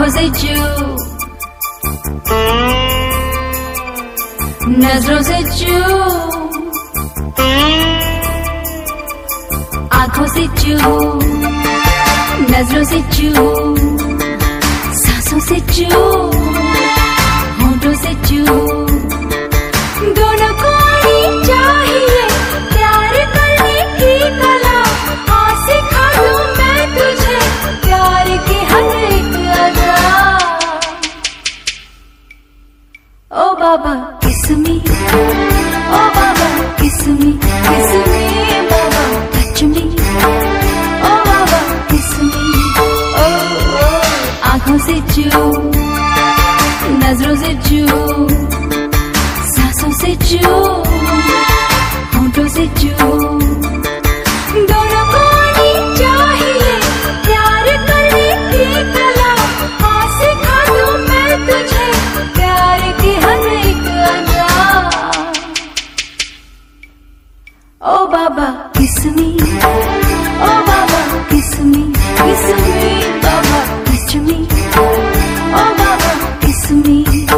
से चू, नजरों से चू, आंखों से चू, नजरों से चू, सांसों से चू, होंठों से चू, दोनों को ही चाहिए प्यार करने की कला। हाँ सिखा दूं मैं तुझे प्यार की हर एक अदा। ओ बाबा किस मी, ओ बाबा किस मी, किस मी बाबा टच मी, ओ बाबा किस मी, ओ आंखों से चू, नजरों से चू, सांसों से चू, होंठों से चू, दोनों को ही चाहिए प्यार करने की कला। हाँ सिखा दूं मैं तुझे प्यार की हर एक अदा। ओ बाबा किस मी, ओ बाबा किस मी, किस मी बाबा टच मी, ओ बाबा किस मी।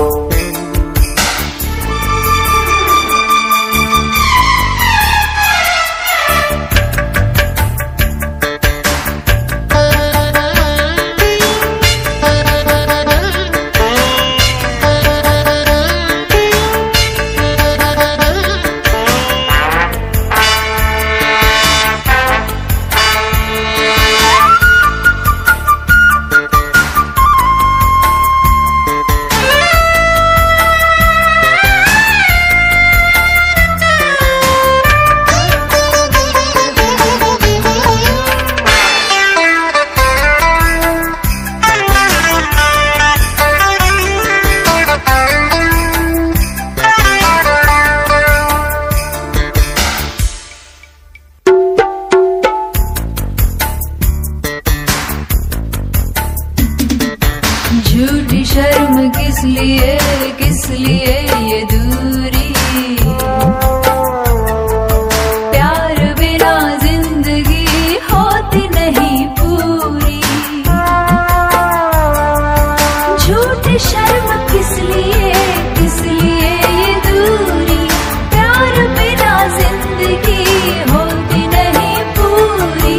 झूठी शर्म किस लिए ये दूरी, प्यार बिना जिंदगी होती नहीं पूरी। झूठी शर्म किस लिए ये दूरी, प्यार बिना जिंदगी होती नहीं पूरी।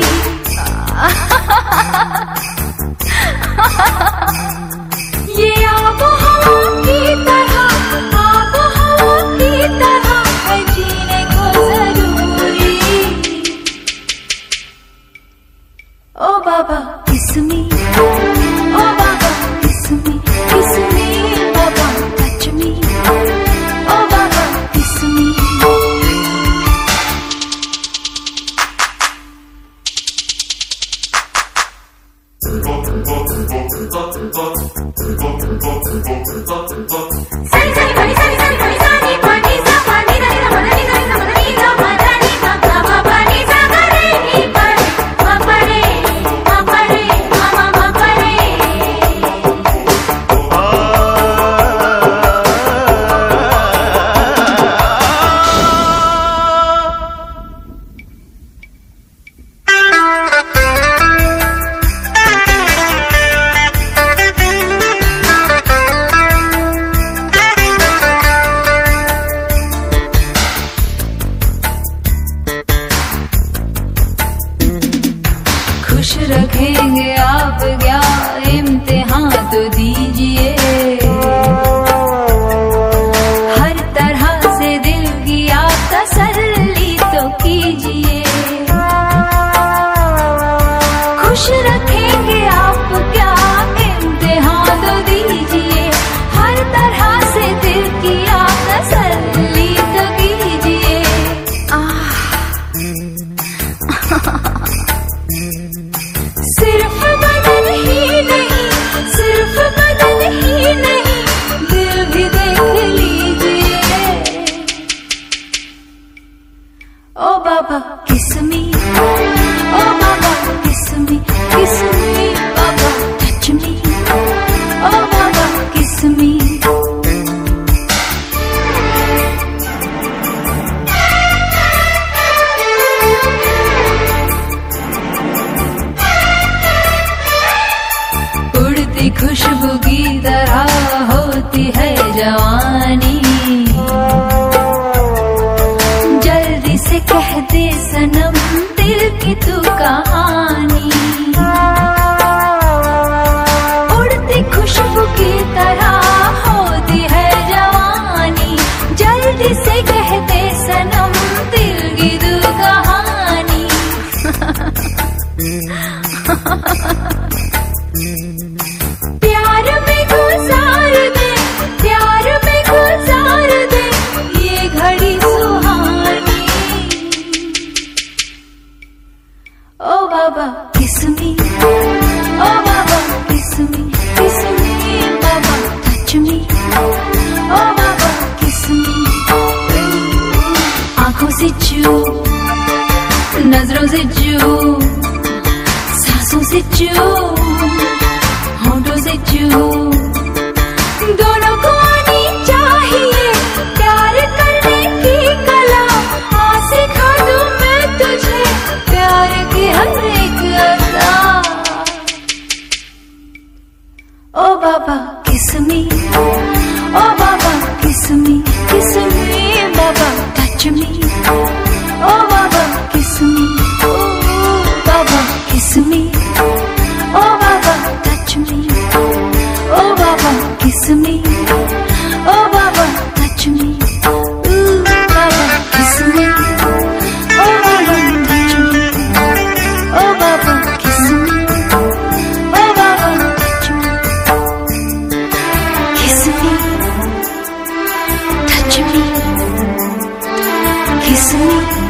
ये आबो हवा की तरह, आबो हवा की तरह है जीने को जरूरी। ओ बाबा किस मी, ओ बाबा किस मी, किस मी बाबा टच मी, ओ बाबा किस मी। खुश रखेंगे आप क्या इम्तिहान तो दीजिए, हर तरह से दिल की आप तसल्ली तो कीजिए। खुश रखेंगे आप क्या इम्तिहान तो दीजिए, हर तरह से दिल की आप तसल्ली तो कीजिए। सिर्फ बदन ही नहीं, सिर्फ बदन ही नहीं, दिल भी देख लीजिए। ओ बाबा किस मी, ओ बाबा किस मी, किस मी बाबा टच मी, ओ बाबा किस मी। खुशबू सनम दिल की तू कहानी। उड़ती खुशबू की तरह होती है जवानी, जल्दी से कह दे सनम दिल की तू कहानी। प्यार में गुजार दे, प्यार में गुजार दे ये घड़ी सुहानी। ओ बाबा किस मी, ओ बाबा किस मी, किस मी बाबा टच मी, ओ बाबा किस मी। आंखों से चू, नजरों से चू, सांसों से चू, होंठों से चू, दोनों को आनी चाहिए प्यार करने की कला। हाँ सिखा दूं मैं तुझे प्यार की हर एक अदा। ओ बाबा किस मी, ओ बाबा किस मी, किस मी बाबा टच मी, ओ बाबा किस मी, ओ बाबा किस मी, ओ बाबा टच मी, ओ बाबा kiss me, oh baba touch me, ooh baba kiss me, oh baba touch me, oh baba kiss me, oh baba touch me, kiss me, touch me, kiss me.